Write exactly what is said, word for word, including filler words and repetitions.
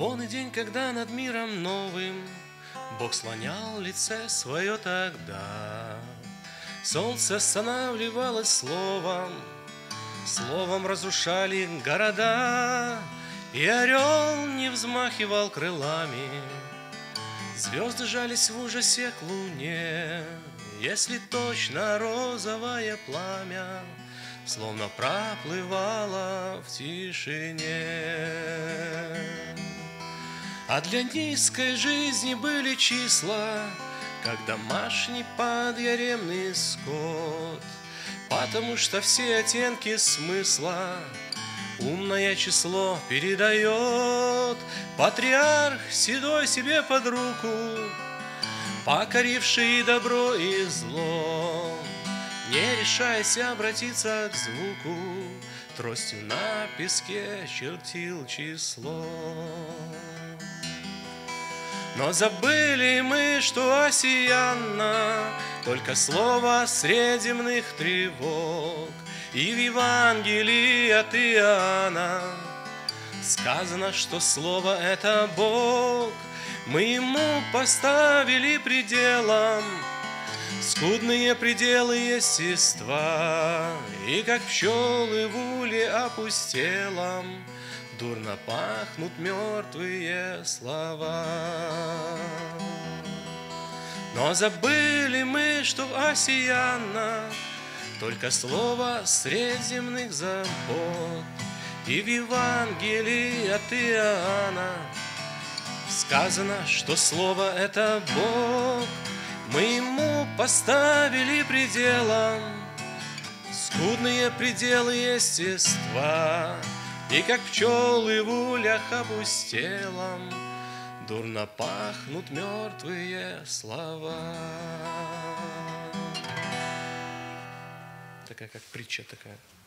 Вон и день, когда над миром новым Бог слонял лице свое тогда. Солнце останавливалось словом, словом разрушали города, и орел не взмахивал крылами. Звезды жались в ужасе к луне, если точно розовое пламя словно проплывало в тишине. А для низкой жизни были числа, как домашний подъяремный скот, потому что все оттенки смысла умное число передает. Патриарх седой себе под руку, покоривший добро и зло, не решаясь обратиться к звуку, тростью на песке чертил число. Но забыли мы, что осиянно только слово средь земных тревог. И в Евангелии от Иоанна сказано, что слово — это Бог. Мы ему поставили пределом скудные пределы естества, и как пчелы в уле опустелом дурно пахнут мертвые слова. Но забыли мы, что осиянно только слово средь земных забот. И в Евангелии от Иоанна сказано, что слово — это Бог. Мы ему поставили пределом скудные пределы естества, и как пчелы в ульях опустелом дурно пахнут мертвые слова. Такая как притча такая.